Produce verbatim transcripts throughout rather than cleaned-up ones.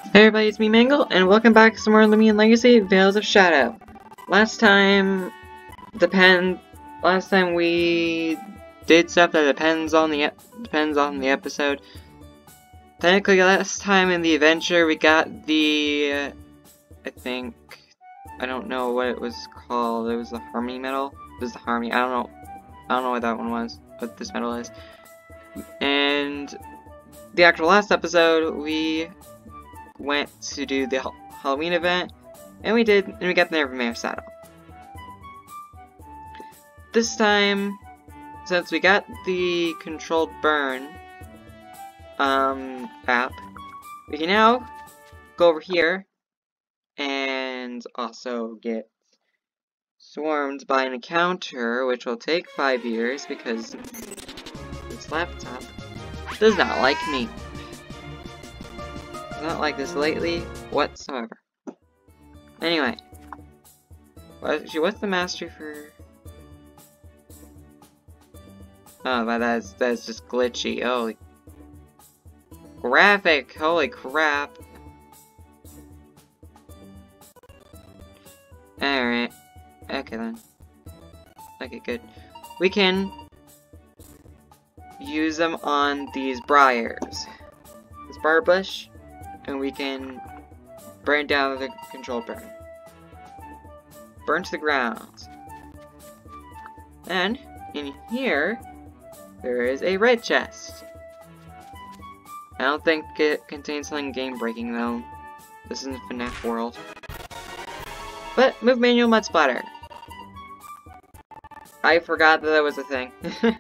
Hey everybody, it's me Mangle, and welcome back to some more Lumion Legacy, Veils of Shadow. Last time, depend. Last time we did stuff that depends on the depends on the episode. Technically, last time in the adventure, we got the. Uh, I think I don't know what it was called. It was the Harmony medal. It was the Harmony. I don't know. I don't know what that one was. What this medal is. And the actual last episode, we went to do the Halloween event, and we did, and we got the Nevermere saddle. This time, since we got the controlled burn um, app, we can now go over here and also get swarmed by an encounter, which will take five years because this laptop does not like me. Not like this lately whatsoever. Anyway, what, what's the mastery for? Oh, but that's that's just glitchy. Holy graphic! Holy crap! All right. Okay then. Okay, good. We can use them on these briars. This briar bush. And we can burn down the control burn. Burn to the ground. And in here, there is a red chest. I don't think it contains something game breaking though. This isn't FNAF World. But move manual mud splatter. I forgot that that was a thing.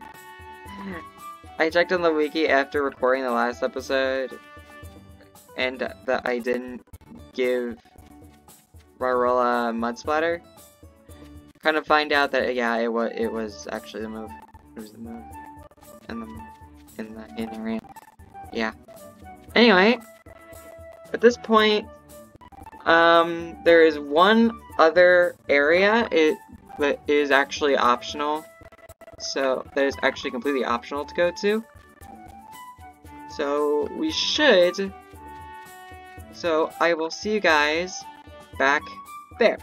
I checked on the wiki after recording the last episode, and that I didn't give Rarola Mud Splatter. Kind of find out that yeah, it was it was actually the move. It was the move in the in the in area. Yeah. Anyway, at this point, um, there is one other area it that is actually optional. So that is actually completely optional to go to. So we should. So, I will see you guys back there.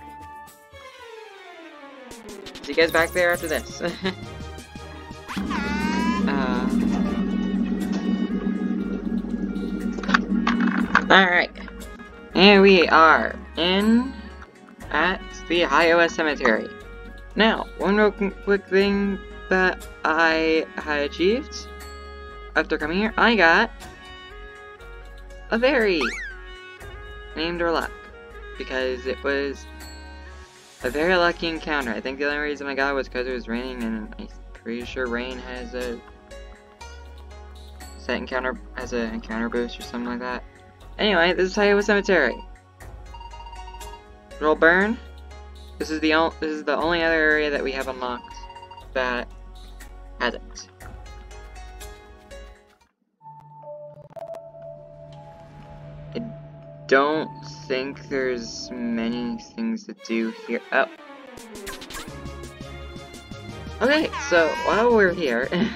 See you guys back there after this. uh, Alright. And we are in at the Hiowa Cemetery. Now, one real quick thing that I had achieved after coming here, I got a fairy named Orluck, because it was a very lucky encounter. I think the only reason I got it was because it was raining, and I'm pretty sure rain has a set encounter has an encounter boost or something like that. Anyway, this is Hiowa Cemetery. Roll burn. This is the only this is the only other area that we have unlocked that has it. It don't think there's many things to do here. Oh. Okay, so while we're here, this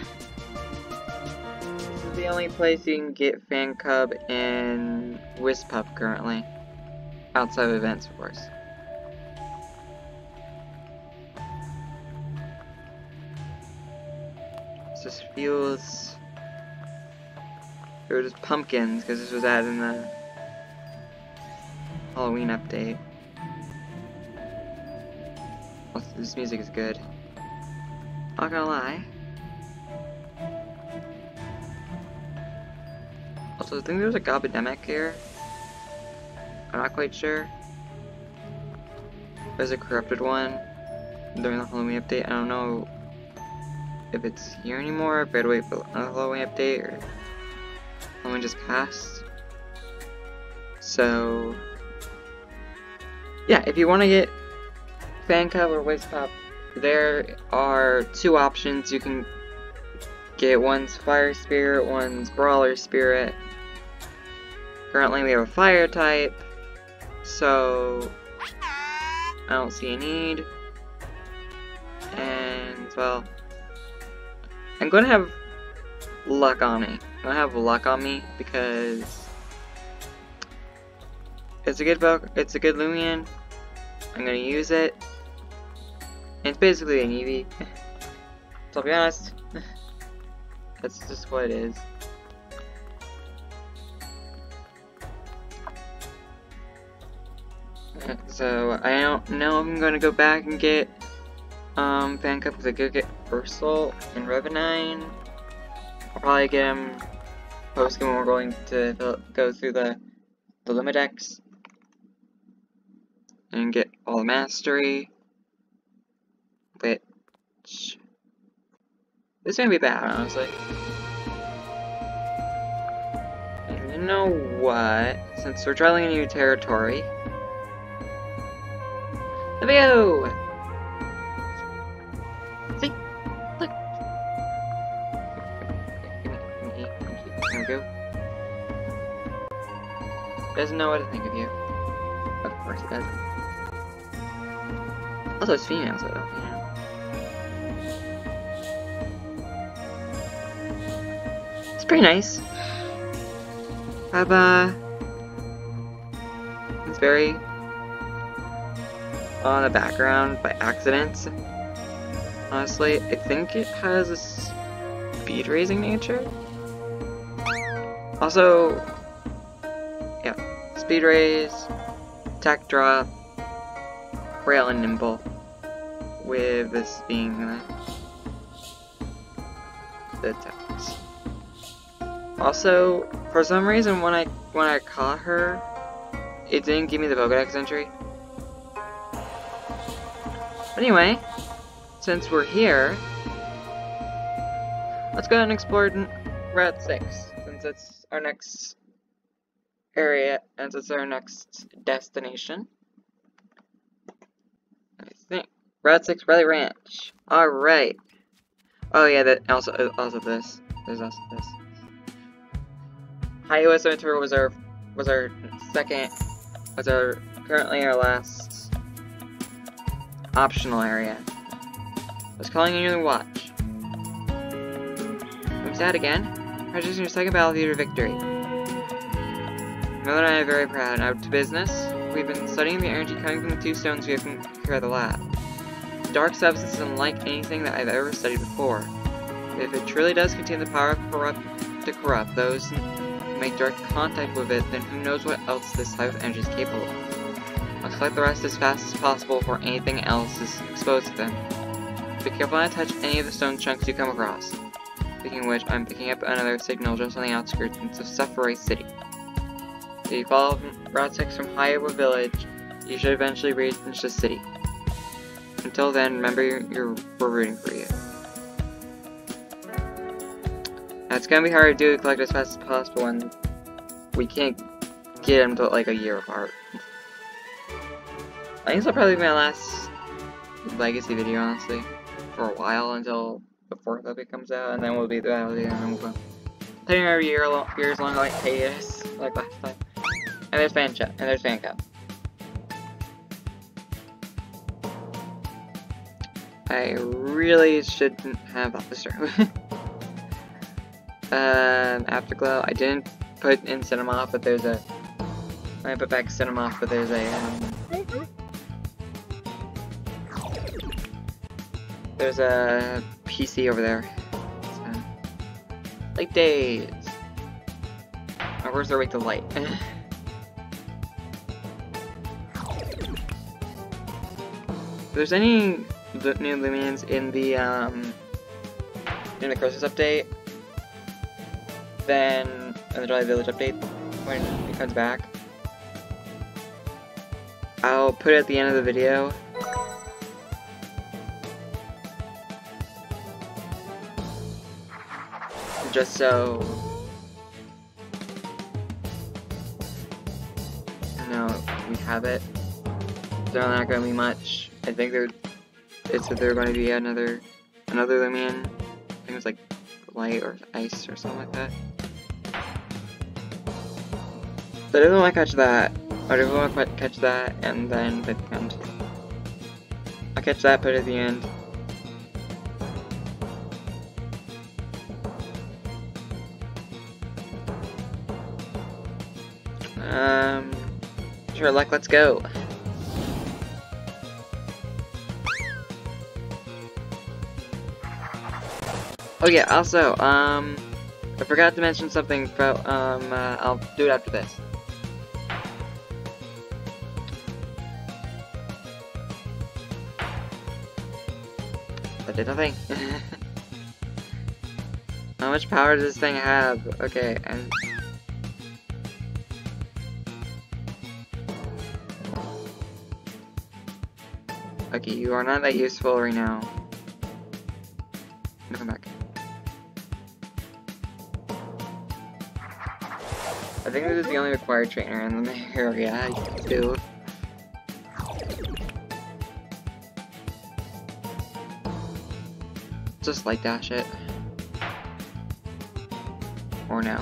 is the only place you can get Fan Cub and Wispup currently. Outside of events, of course. This feels... There were just pumpkins, because this was added in the Halloween update. Oh, this music is good. Not gonna lie. Also, I think there's a Gobademic here. I'm not quite sure. There's a corrupted one during the Halloween update. I don't know if it's here anymore, if I had to wait for another Halloween update, or Halloween just passed. So yeah, if you want to get Fan Cub or Wispup, there are two options. You can get one's Fire Spirit, one's Brawler Spirit. Currently we have a Fire type, so I don't see a need. And, well, I'm going to have luck on me. I'm going to have luck on me because it's a good Vel it's a good Lumion. I'm gonna use it. And it's basically an Eevee. So I'll be honest, that's just what it is. So I don't know if I'm gonna go back and get um Fan Cup because I could get Ursol and Revenine. I'll probably get him post game when we're going to go through the the Limidex and get all the mastery. Which this is gonna be bad, honestly. And you know what? Since we're traveling a new territory. There we go! See? Look! There we go. Doesn't know what to think of you. Of course it doesn't. Also, it's female, so, you know. It's pretty nice. Have, uh... It's very... on the background by accident. Honestly, I think it has a speed raising nature. Also, yeah, speed raise, attack drop, rail and nimble. With this being the, the attacks. Also, for some reason, when I when I caught her, it didn't give me the Pokédex entry. Anyway, since we're here, let's go ahead and explore Route six, since it's our next area, and it's our next destination. I think. Route six, Rally Ranch. Alright. Oh yeah, that also, also this. There's also this. Highway Cemetery was our, was our second, was our, currently our last optional area. I was calling you to watch. I'm sad again. Purchasing your second battlefield victory. Mother and I are very proud. Now to business. We've been studying the energy coming from the two stones we have from here at the lab. The dark substance is unlike anything that I've ever studied before. If it truly does contain the power of corrupt to corrupt those who make direct contact with it, then who knows what else this type of energy is capable of. I'll collect the rest as fast as possible before anything else is exposed to them. Be careful not to touch any of the stone chunks you come across. Speaking of which, I'm picking up another signal just on the outskirts of Sephiroth City. If you follow Route six from Hyrule Village, you should eventually reach the city. Until then, remember you're, you're, we're rooting for you. Now, it's gonna be hard to do to collect as fast as possible when we can't get them to like a year apart. I think this will probably be my last Legacy video, honestly, for a while until the fourth update comes out, and then we'll be the reality, and then we'll go. Taking our year long, years long like hiatus, like last time. And there's fan chat, and there's Fan Cup. I really shouldn't have thought this through. um, Afterglow, I didn't put in Cinema, but there's a. I put back Cinema, but there's a. Um, there's a P C over there. So, like days. Or where's their way to light? If there's any new Lumions in the um in the Christmas update, then in the Jolly Village update when it comes back, I'll put it at the end of the video. Just so no, we have it. They're not gonna be much. I think they're. It's that they're going to be another, another Lumion. I think it was like light or ice or something like that. But I don't want to catch that. I don't want to catch that and then put the end. I'll catch that, put it at the end. Um, Sure luck, let's go. Oh yeah, also, um, I forgot to mention something about, um, uh, I'll do it after this. I did nothing. How much power does this thing have? Okay, and... Okay, you are not that useful right now. Come back. I think this is the only required trainer in the area, too. Just like dash it. Or no.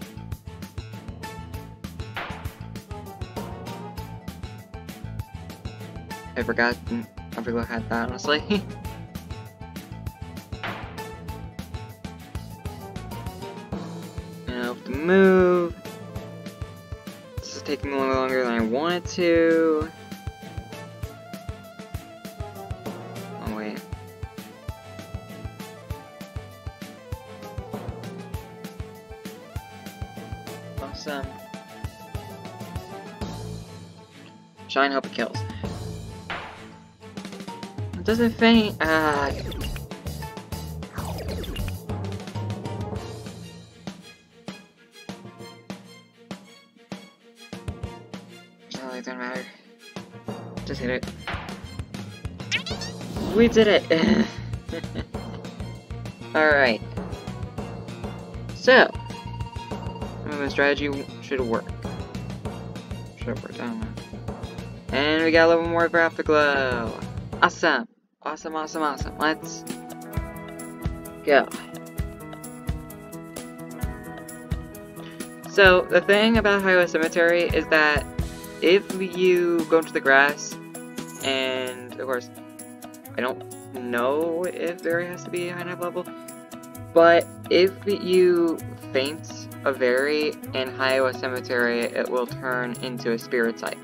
I forgot, I forgot I had that, honestly. Now to move. This is taking a little longer than I wanted to. Oh wait. Awesome. Shine, hope it kills. It doesn't faint. Ah. It doesn't matter. Just hit it. We did it! Alright. So, movement strategy should work. Should have worked, I don't know. And we got a little more graphic glow. Awesome! Awesome, awesome, awesome. Let's go. So, the thing about Highway Cemetery is that if you go into the grass, and of course, I don't know if there has to be a high enough level, but if you faint a very in Highway Cemetery, it will turn into a spirit type,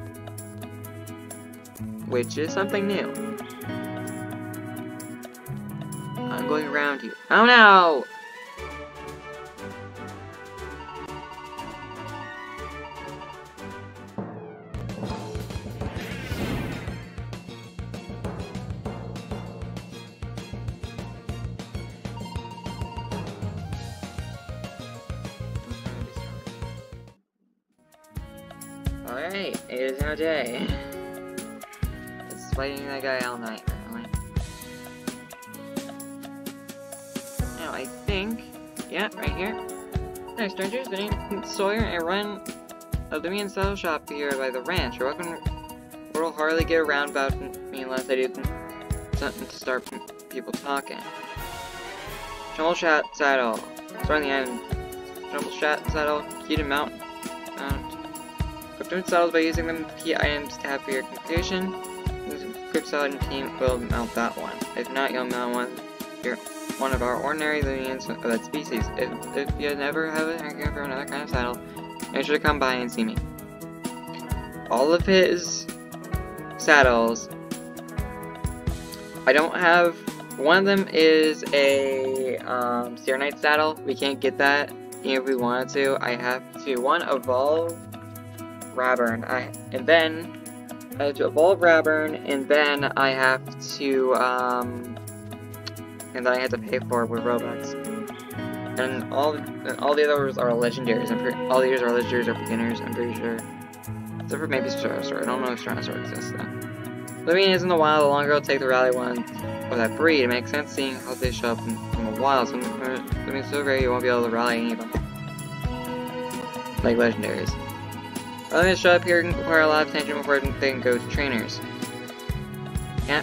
which is something new. I'm going around you. Oh no! Alright, it is now day. It's fighting that guy all night, apparently. Now, I think... Yeah, right here. Hi, strangers. The name is Sawyer, and I run a Lumion style shop here by the ranch. You're welcome. We'll hardly get around about me unless I do something to start people talking. Troubleshot saddle. Start on the end. Troubleshot saddle. Key to mount. Mount. Equip saddles by using them key items tab for your configuration. Equip saddle and team will mount that one. If not, you'll mount one. You're one of our ordinary Lumions of that species. If if you never have a hankering for another kind of saddle, make sure to come by and see me. All of his saddles, I don't have. One of them is a um, Seer Knight saddle. We can't get that even if we wanted to. I have to one evolve Raburn, I and then I have to evolve Raburn, and then I have to um, and then I have to pay for it with Robux. And all and all the others are legendaries. I'm pretty, all the others are legendaries or beginners. I'm pretty sure. Except for maybe Stratosaur. I don't know if Stratosaur exists though. Living is in the wild, the longer it'll take the rally one of that breed. It makes sense seeing how they show up in, in the wild. So living is so rare you won't be able to rally any of them. Like legendaries. Letting it show up here can require a lot of attention before they can go to trainers. Yeah.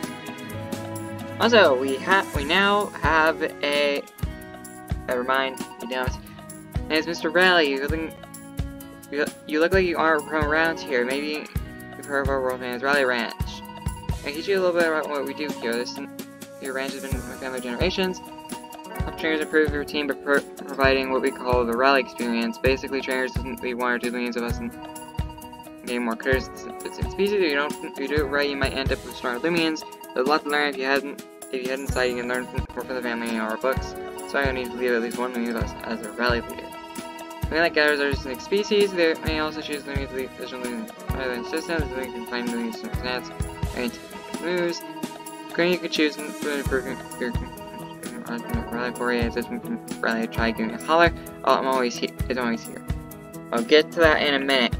Also, we have we now have a. Never mind. You don't. And it's Mister Rally. You look, you, you look like you aren't from around here. Maybe you've heard of our world famous Rally Ranch. I can teach you a little bit about what we do here. This your ranch has been my family generations. Help trainers improve your routine by pro providing what we call the rally experience. Basically, trainers doesn't leave one or two millions of us and gain more critters. It's a species. If you don't, if you do it right, you might end up with stronger Lumians. There's a lot to learn. If you hadn't, if you hadn't decided, you can learn from, more from the family or books. So I need to leave at least one Lumian as, as a rally leader. Many like gatherers are distinct species. They may also choose Lumians to lead additional Lumians rather than systems. Lumians can find Lumians from stats and take moves. Currently, you can choose to improve your rally for you. System can rally try giving a holler. Oh, I'm always here. It's always here. I'll get to that in a minute.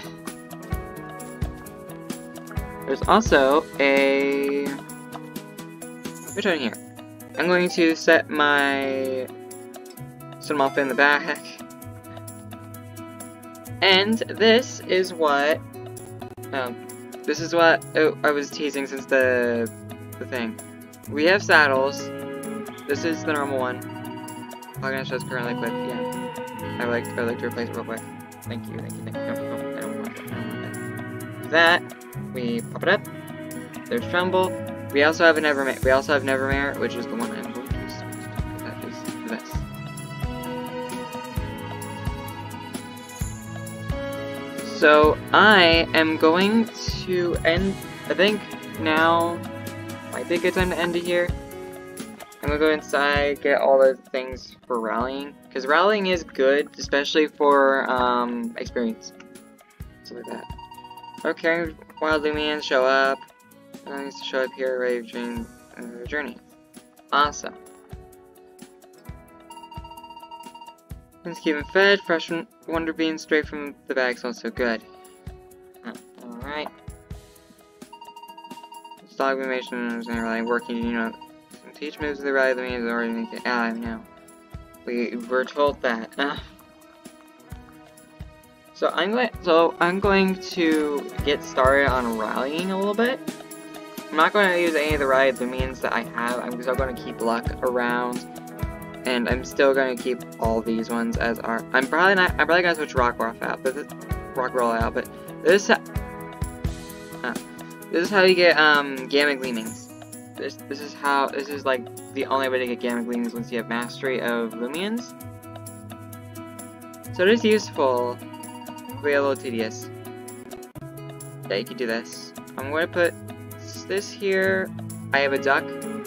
There's also a which one here? I'm going to set my set them off in the back. And this is what um this is what oh, I was teasing since the the thing. We have saddles. This is the normal one. Hognash is currently equipped, yeah. I like I like to replace it real quick. Thank you, thank you, thank you. No, no, I don't want that. I don't want that. That we pop it up. There's Tremble. We also have an Evermare. We also have Nevermare, which is the one I'm going to use. That is the best. So I am going to end. I think now might be a good time to end it here. I'm gonna go inside, get all the things for rallying, because rallying is good, especially for um experience. Stuff like that. Okay, wild Lumians show up. I need to show up here, ready to join uh, the journey. Awesome. Let's keep them fed. Fresh Wonder Beans straight from the bag's also good. Huh. Alright. Dog animation is really working, you know. Teach moves to the right of the means already make it. Ah, I know. We were told that. Uh. So I'm going. So I'm going to get started on rallying a little bit. I'm not going to use any of the rally Lumians that I have. I'm still going to keep luck around, and I'm still going to keep all these ones as are. I'm probably not. I'm probably going to switch Rock Roll out, but this, Rock Roll out. But this. Uh, this is how you get um Gamma Gleamings. This this is how this is like the only way to get Gamma Gleamings once you have mastery of Lumians. So it is useful, but a little tedious. Yeah, you can do this. I'm going to put this here. I have a duck.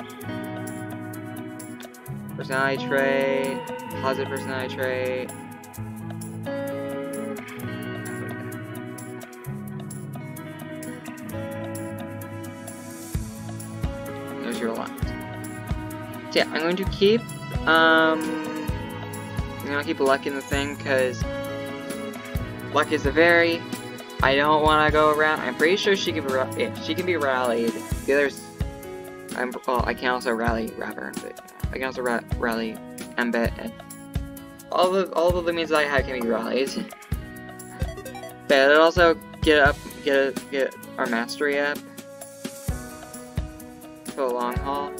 Personality trait. Positive personality trait. Your lot. So yeah, I'm going to keep um I'm gonna keep luck in the thing because luck is a very I don't want to go around. I'm pretty sure she can be yeah, she can be rallied. The others I'm well I can also rally Ravern, but I can also ra rally Embet and all the all the Lumians that I have can be rallied. But it'll also get up get get our mastery up. For the long haul.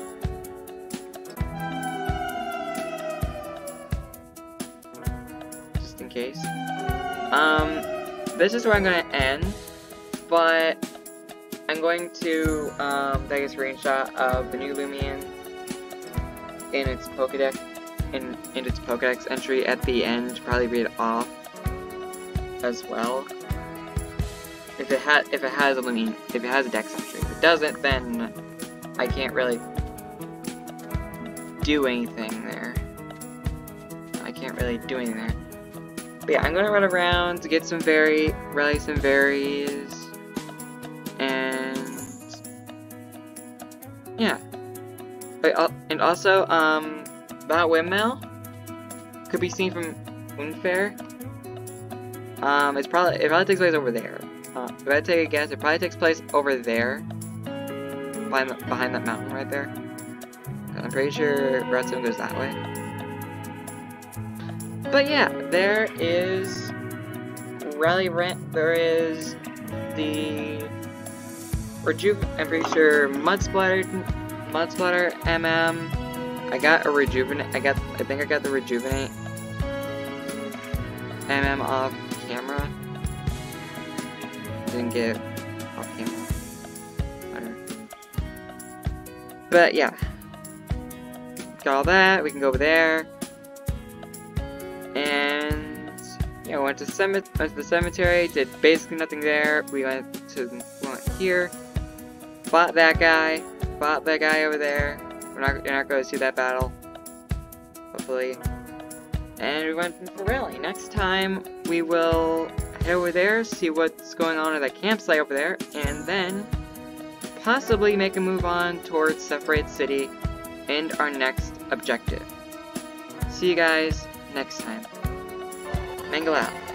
Just in case. Um, this is where I'm going to end, but I'm going to um, take a screenshot of the new Lumian in its Pokedex, in, in its Pokedex entry at the end to probably read it off as well. If it has, if it has a Lumian, if it has a Dex entry. If it doesn't, then I can't really do anything there. I can't really do anything there. But yeah, I'm gonna run around to get some berry, rally some berries, and yeah. But uh, and also, um, that windmill could be seen from Unfair. Um, it's probably it probably takes place over there. Uh, if I take a guess, it probably takes place over there. Behind, the, behind that mountain right there. I'm pretty sure Redstone goes that way. But yeah, there is Rally Rent. There is the Rejuve. I'm pretty sure Mud Splatter, Mud Splatter M M. I got a Rejuvenate. I got. I think I got the Rejuvenate M M off camera. Didn't get off camera. But yeah, got all that. We can go over there, and yeah, we went to, cement went to the cemetery, did basically nothing there. We went to we went here, fought that guy, fought that guy over there. We're not, you're not going to see that battle, hopefully. And we went to Rally. Next time, we will head over there, see what's going on at that campsite over there, and then possibly make a move on towards Sephiroth City and our next objective. See you guys next time. Mangle out.